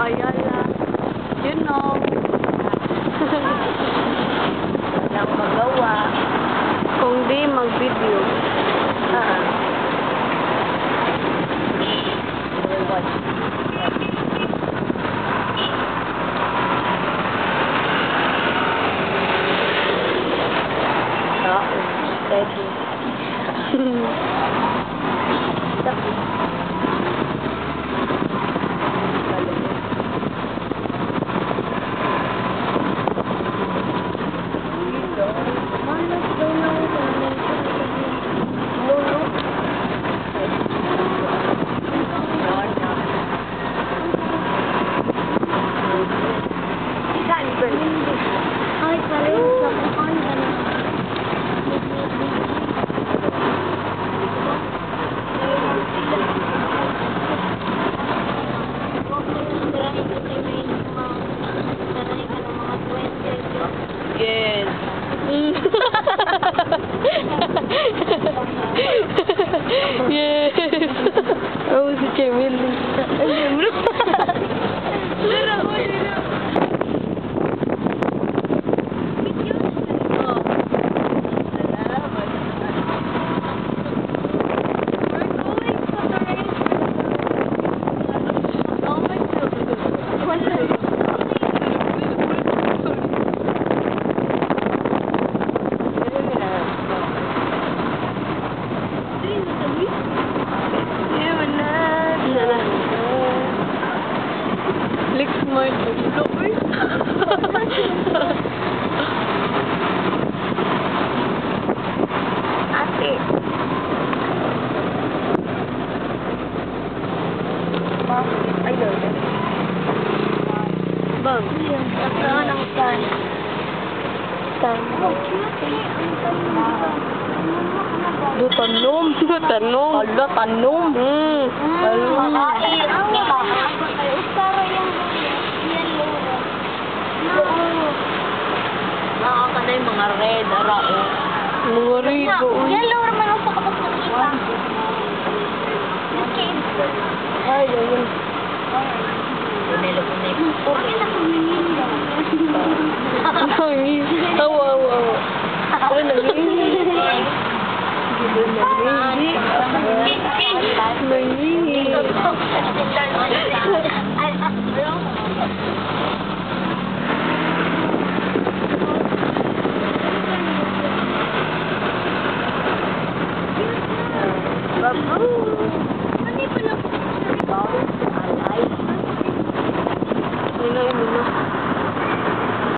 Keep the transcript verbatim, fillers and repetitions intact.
Ayala. You know. Walang magawa. Kung di, mag-video. Ah. We'll watch. Ah, steady. Ay, pareho sa kuhan ka na. Yes. Yes. Oh, si Camille. Flex smart. Ate. Mom, I love it. Bang. Saan ang tan? Tan. Oh, cute eh. Ang tanom. Do tanom. Do tanom. Ala, tanom. Mm. Ay, ang Ustara yung yellow. No. Nakaka na yung mga red, arao. Mga rigo. Yellow naman ang pakapag nakita. Ay, ayun. Punelo ko na yung Okay na kumingin ka. Nangis. Tawa, awa, awa. Ay, nangis. Nangis. Nangis.